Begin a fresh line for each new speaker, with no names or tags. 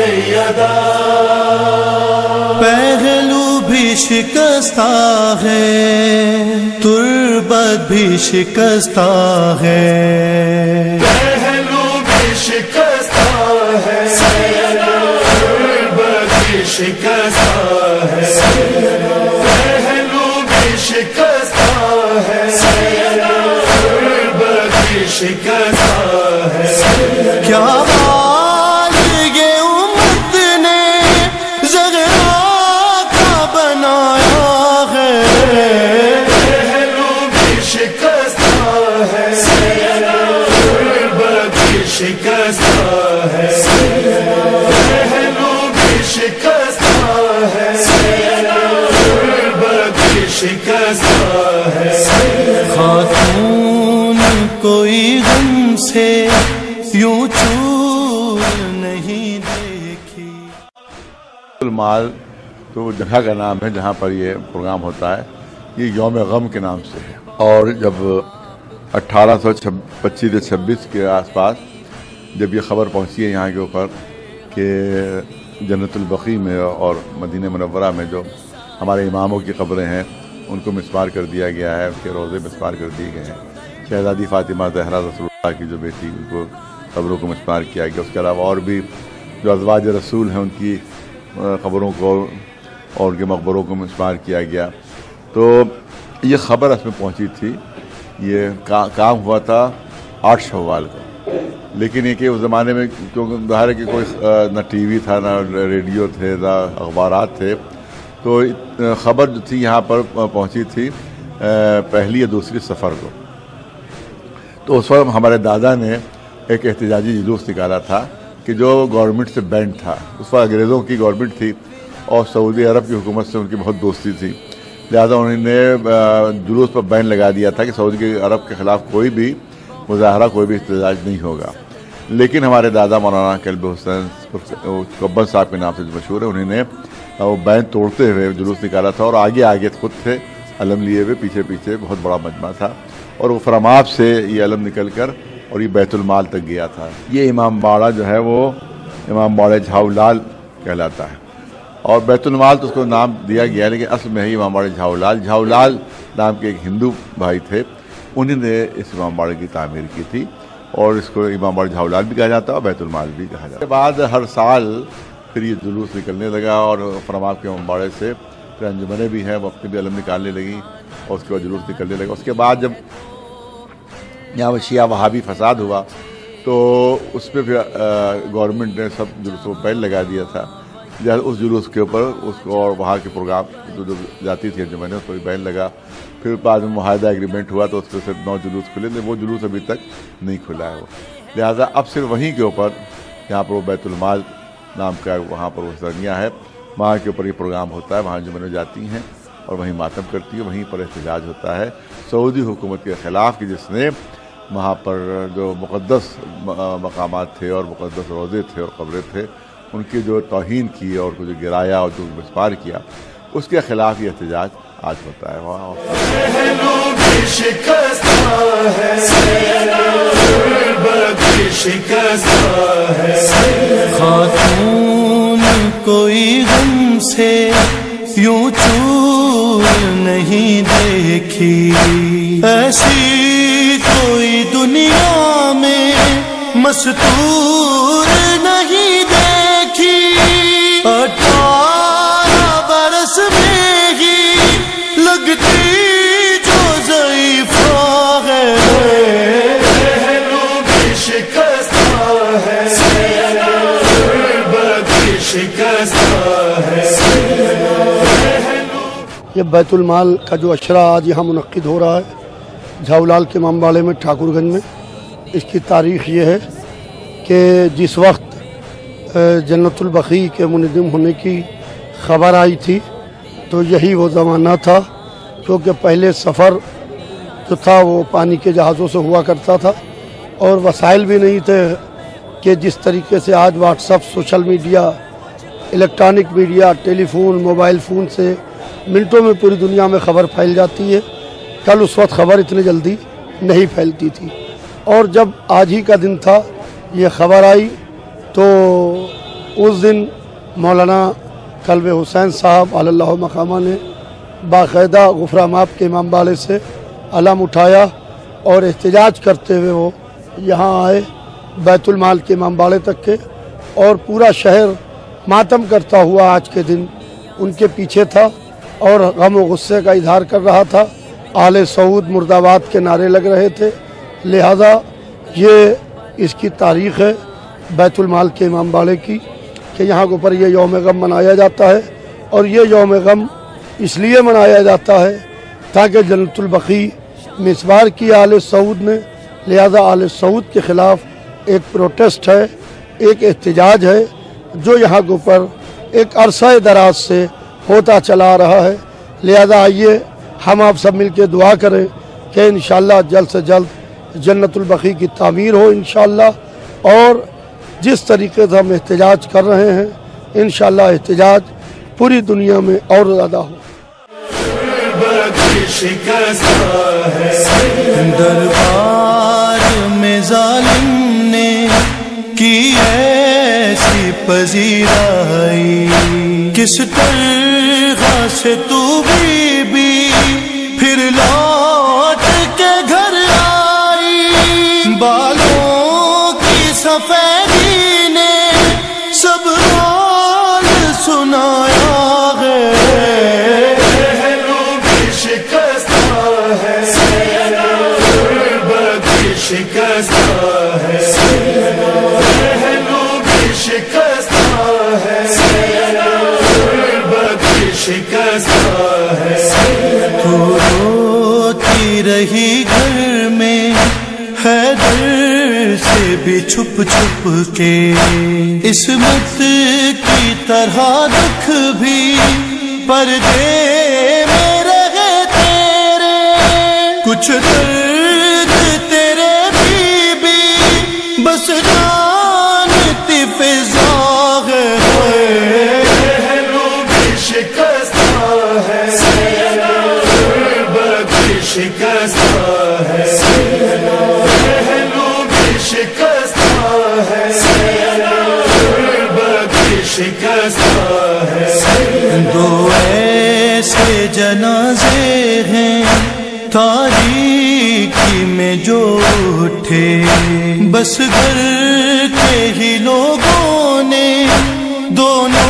سیدا،
پہلو بھی شکستہ ہے، تربت بھی شکستہ ہے،
پہلو بھی شکستہ ہے سیدا، تربت بھی شکستہ ہے سیدا، پہلو بھی شکستہ ہے سیدا، تربت بھی شکستہ ہے سیدا۔
کیا حال یہ امت نے زغرا کا بنایا ہے،
پہلو بھی شکستہ ہے سیدا، تربت بھی شکستہ ہے سیدا، پہلو بھی شکستہ ہے سیدا، تربت بھی شکستہ ہے سیدا۔
خاتون کوئی غم سے یوں چور نہیں دیکھی۔
المال تو جگہ کا نام ہے جہاں پر یہ پروگرام ہوتا ہے، یہ یوم غم کے نام سے ہے، اور جب 1825 یا 26 کے آس پاس جب یہ خبر پہنچی ہے یہاں کے اوپر کہ جنت البقیع میں اور مدینہ منورہ میں جو ہمارے اماموں کی قبریں ہیں ان کو مسمار کر دیا گیا ہے، ان کے روضے مسمار کر دیے گئے ہیں، شہزادی فاطمہ زہرا رسول اللہ کی جو بیٹی ان کو قبروں کو مسمار کیا گیا، اس کے علاوہ اور بھی جو ازواج رسول ہیں ان کی قبروں کو اور ان کے مقبروں کو مسمار کیا گیا۔ تو یہ خبر اس میں پہنچی تھی، یہ کام ہوا تھا 8 شوال کو، لیکن یہ کہ اس زمانے میں کیونکہ ظاہر ہے کہ کوئی نہ ٹی وی تھا، نہ ریڈیو تھے، نہ اخبارات تھے، تو خبر جو تھی یہاں پر پہنچی تھی پہلی یا دوسری سفر کو۔ تو اس وقت ہمارے دادا نے ایک احتجاجی جلوس نکالا تھا کہ جو گورنمنٹ سے بینڈ تھا، اس وقت انگریزوں کی گورنمنٹ تھی اور سعودی عرب کی حکومت سے ان کی بہت دوستی تھی، لہٰذا انہوں نے جلوس پر بین لگا دیا تھا کہ سعودی عرب کے خلاف کوئی بھی مظاہرہ، کوئی بھی احتجاج نہیں ہوگا۔ لیکن ہمارے دادا مولانا کلب حسین کبن صاحب کے نام سے جو مشہور ہے، انہوں نے وہ بین توڑتے ہوئے جلوس نکالا تھا اور آگے آگے خود تھے علم لیے ہوئے، پیچھے پیچھے بہت بڑا مجمع تھا، اور وہ فرماب سے یہ علم نکل کر اور یہ بیت المال تک گیا تھا۔ یہ امام باڑہ جو ہے وہ امام باڑہ جھاؤ لال کہلاتا ہے، اور بیت المال تو اس کو نام دیا گیا ہے، لیکن اصل میں ہی امام باڑہ جھاؤ لال نام کے ایک ہندو بھائی تھے، انہوں نے اس امام باڑے کی تعمیر کی تھی، اور اس کو امام باڑہ جھاؤ لال بھی کہا جاتا ہے اور بیت المال بھی کہا جاتا ہے۔ اس کے بعد ہر سال پھر یہ جلوس نکلنے لگا، اور فرماب کے امام باڑے سے پھر انجمنیں بھی ہیں وہ اپنے بھی علم نکالنے لگیں، اور اس کے بعد جلوس نکلنے لگا۔ اس کے بعد جب یہاں شیعہ وہابی فساد ہوا تو اس پہ پھر گورنمنٹ نے سب جلوسوں کو بین لگا دیا تھا، اس جلوس کے اوپر اس کو اور وہاں کے پروگرام جو جاتی تھی انجمنیں اس پر بین لگا۔ پھر بعد میں معاہدہ ایگریمنٹ ہوا تو اس پہ سے 9 جلوس کھلے تھے، وہ جلوس ابھی تک نہیں کھلا ہے وہ، لہٰذا اب صرف وہیں کے اوپر جہاں پر وہ بیت المال نام کا وہاں پر وہ سرنیا ہے، وہاں کے اوپر یہ پروگرام ہوتا ہے، وہاں انجمنیں جاتی ہیں اور وہیں ماتم کرتی ہیں، وہیں پر احتجاج ہوتا ہے سعودی حکومت کے خلاف کہ جس نے وہاں پر جو مقدس مقامات تھے اور مقدس روضے تھے اور قبریں تھے ان کی جو توہین کی اور جو گرایا اور جو مسمار کیا، اس کے خلاف یہ احتجاج آج ہوتا ہے وہاں۔
خاتون کوئی غم سے یوں چور نہیں دیکھی، ایسی کوئی دنیا میں مستور نہیں دیکھی، 18 برس میں ہی لگتی جو ضعیف ہے،
پہلو بھی شکستہ ہے سیدا، تربت بھی شکستہ ہے سیدا۔
یہ بیت المال کا جو اشرا آج یہاں منعقد ہو رہا ہے جھاؤ لال کے امام باڑے میں ٹھاکر گنج میں، اس کی تاریخ یہ ہے کہ جس وقت جنت البقیع کے منہدم ہونے کی خبر آئی تھی تو یہی وہ زمانہ تھا، کیونکہ پہلے سفر جو تھا وہ پانی کے جہازوں سے ہوا کرتا تھا اور وسائل بھی نہیں تھے کہ جس طریقے سے آج WhatsApp, social media, electronic media, telephone, mobile phone سے منٹوں میں پوری دنیا میں خبر پھیل جاتی ہے۔ کل اس وقت خبر اتنی جلدی نہیں پھیلتی تھی، اور جب آج ہی کا دن تھا یہ خبر آئی تو उस दिन मौलाना कल्ब हुसैन साहब अल्लाह मकामा ने बाकायदा गुफरा माप के इमाम बाले से अलम उठाया और एहतजाज करते हुए वो यहाँ आए बैतुल माल के इमाम बाले तक के, और पूरा शहर मातम करता हुआ आज के दिन उनके पीछे था और गम व गुस्से का इजहार कर रहा था। आले सऊद मुर्दाबाद के नारे लग रहे थे। लिहाजा ये इसकी तारीख़ है बैतुल माल के इमाम बाड़े की कि यहाँ के ऊपर ये यौम गम मनाया जाता है। और ये यौम गम इसलिए मनाया जाता है ताकि जन्नतुल बकी मिसबार की आले सऊद ने, लिहाजा आले सऊद के ख़िलाफ़ एक प्रोटेस्ट है, एक एहतजाज है जो यहाँ के ऊपर एक अरसा दराज से होता चला रहा है। लिहाजा आइए हम आप सब मिलकर दुआ करें कि इंशाअल्लाह जल्द से जल्द जन्नतुल बकी की तामीर हो इंशाअल्लाह। और जिस तरीके से हम एहतजाज कर रहे हैं इंशाअल्लाह एहतजाज पूरी दुनिया में और ज़्यादा हो।
दरबार में जालिम ने की ऐसी पजीराई, किस तरह से तू बीबी फिर लौट के घर आई। बालों की सफेदी ने सब हाल सुनाया है। तू रोती रही घर में हैदर से भी छुप छुप के, इस्मत की तरह दुख भी पर्दे में रहे तेरे। कुछ दर्द तेरे भी बस जानती फिजा है। दो ऐसे जनाजे हैं तारीकी में जो उठे, बस घर के ही लोगों ने दोनों